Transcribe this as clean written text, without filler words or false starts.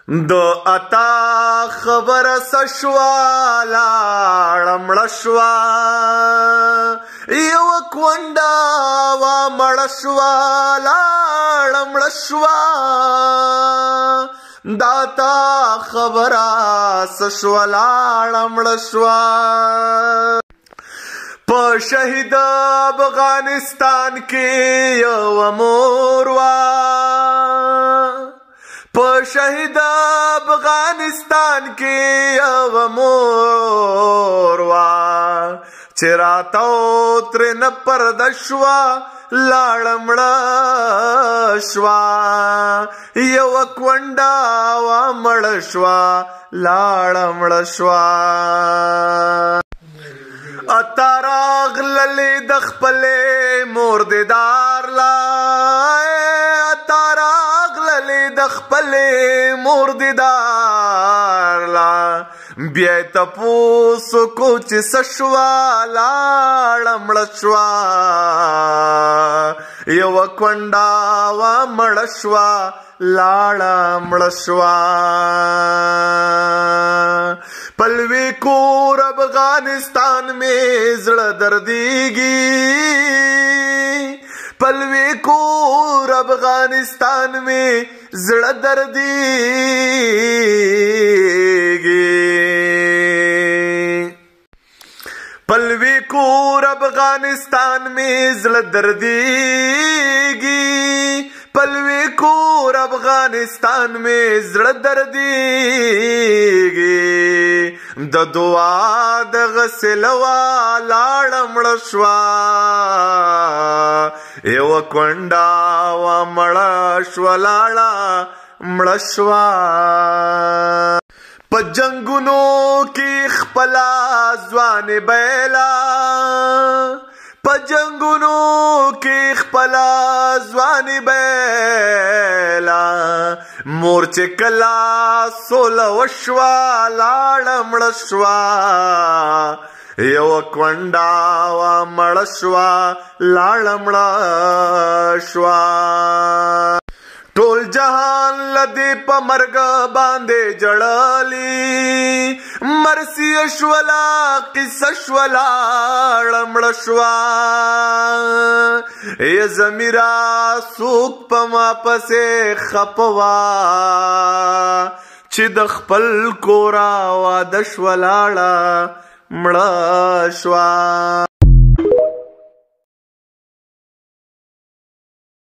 د اتا خبر سشوا لاړه مړه شوا یو کونډه وا مړه شوا لاړه مړه شوا دا تا خبره سشوا لاړه مړه شوا په شهید افغانستان کې یو مور وا په شهید افغانستان کې یو مور وا چې راتاو ترېنه پرده شوه لاړه مړه شوه یو کونډه وا مړه شوه لاړه مړه شوه اتا راغللې د خپلې مور دیدار لا اتا راغللې د خپلې مور دیدار لا بیا تپوس کو چې سشوا لاړه مړه شوا یو کونډه وا مړه شوا لاړه مړه شوا پلوی کور افغانستان میں زړه دردیږي پلوی کور افغانستان میں زړه دردیږي پلوی کور افغانستان میں زړه دردیږي پلوی کور افغانستان میں زړه دردیږي د دعا د غسلوا لاړه مړه شوا یو کونډه وا مړه شوا لاړه مړه شوا په جنګونو کې خپله ځوان بیلا په جنګونو کې خپله ځوان بیلا مور چې کله سوله وشوه لاړه مړه شوه یو کونډه وا مړه شوه لاړه مړه شوه ټول جهان لدې په مرګ باندې جړلي مرسي شولا قصه شولا مړه شوا ای زمیرا سوق په ما پسې خپوا چې د خپل کورا واده شولاړه مړه شوا